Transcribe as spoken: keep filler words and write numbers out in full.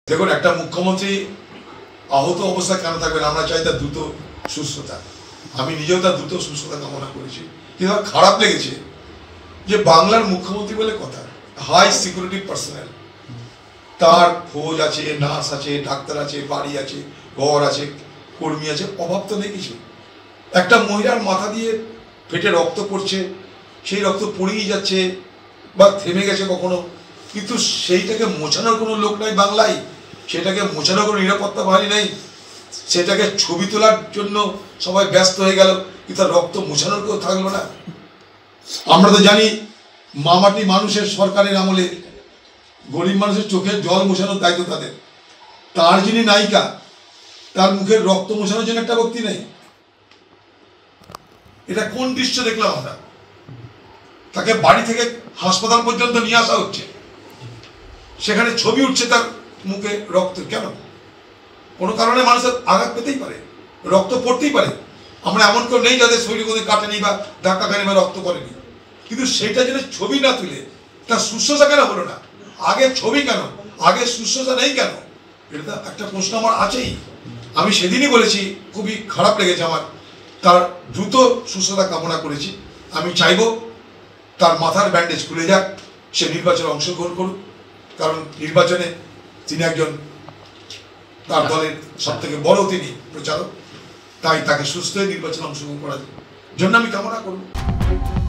দেখুন, একটা মুখ্যমন্ত্রী আহত অবস্থায় কেন থাকবেন? আমরা চাই তার দ্রুত সুস্থতা। আমি নিজেও তার দ্রুত সুস্থতা কামনা করেছি। কিন্তু আমার খারাপ লেগেছে যে বাংলার মুখ্যমন্ত্রী বলে কথা, হাই সিকিউরিটি পার্সোনাল, তার ফৌজ আছে, নার্স আছে, ডাক্তার আছে, বাড়ি আছে, ঘর আছে, কর্মী আছে, অভাব তো নেই কিছু। একটা মহিলার মাথা দিয়ে ফেটে রক্ত পড়ছে, সেই রক্ত পড়েই যাচ্ছে বা থেমে গেছে কখনো, কিন্তু সেইটাকে মোছানোর কোনো লোক নাই বাংলায়, সেটাকে মোছানোর কোনো নিরাপত্তা বাহিনী নেই, সেটাকে ছবি তোলার জন্য সবাই ব্যস্ত হয়ে গেল, কিন্তু তার রক্ত মোছানোর কেউ থাকলো না। আমরা তো জানি মামাটি মানুষের সরকারের আমলে গরিব মানুষের চোখের জল মোছানোর দায়িত্ব তাদের। তার যিনি নায়িকা, তার মুখের রক্ত মোছানোর জন্য একটা ব্যক্তি নেই। এটা কোন দৃশ্য দেখলাম আমরা? তাকে বাড়ি থেকে হাসপাতাল পর্যন্ত নিয়ে আসা হচ্ছে, সেখানে ছবি উঠছে তার মুখে রক্ত। কেন? কোনো কারণে মানুষের আঘাত পেতেই পারে, রক্ত পড়তেই পারে। আমরা এমন কেউ নেই যাদের শরীরে কোনো কাটেনি বা ধাক্কা খায়নি বা রক্ত করেনি, কিন্তু সেটা যেন ছবি না তুলে তার শুশ্রূষা কেন হলো না? আগে ছবি কেন, আগে শুশ্রূষা নেই কেন? এটা একটা প্রশ্ন আমার আছেই। আমি সেদিনই বলেছি, খুবই খারাপ লেগেছে আমার। তার দ্রুত সুস্থতা কামনা করেছি। আমি চাইব তার মাথার ব্যান্ডেজ খুলে যাক, সে নির্বাচনে অংশগ্রহণ করুক, কারণ নির্বাচনে তিনি একজন, তার দলের সব থেকে বড় তিনি প্রচারক, তাই তাকে সুস্থ হয়ে নির্বাচনে অংশগ্রহণ করার জন্য আমি কামনা করব।